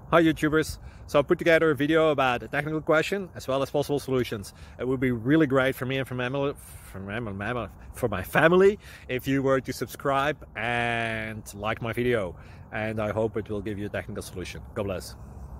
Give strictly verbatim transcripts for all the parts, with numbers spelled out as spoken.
Hi YouTubers! So I put together a video about a technical question as well as possible solutions. It would be really great for me and for my, for my, for my family if you were to subscribe and like my video, and I hope it will give you a technical solution. God bless.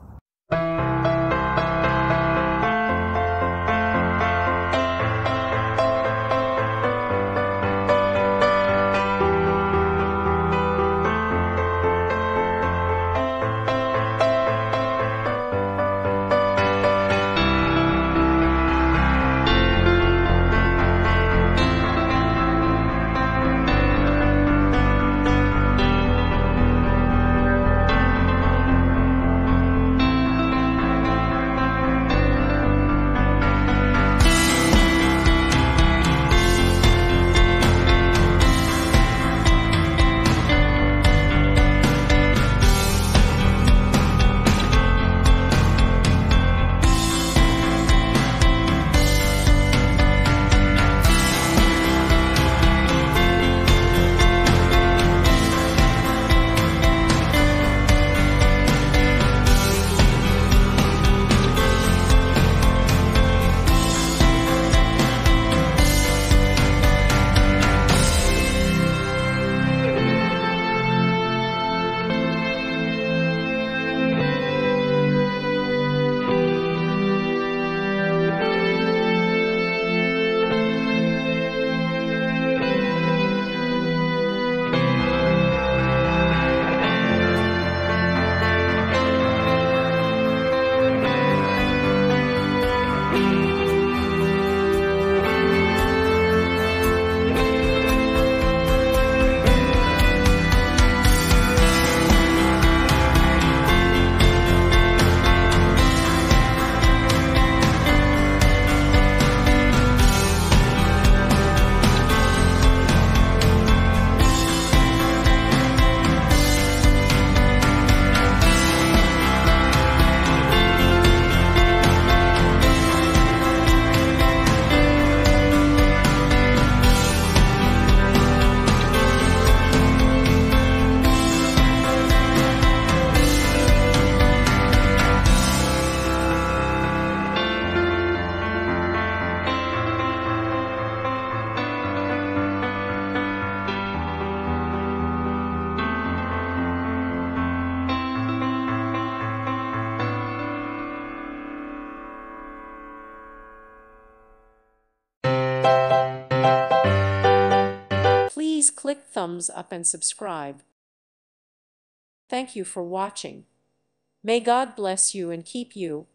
Please click thumbs up and subscribe. Thank you for watching. May God bless you and keep you.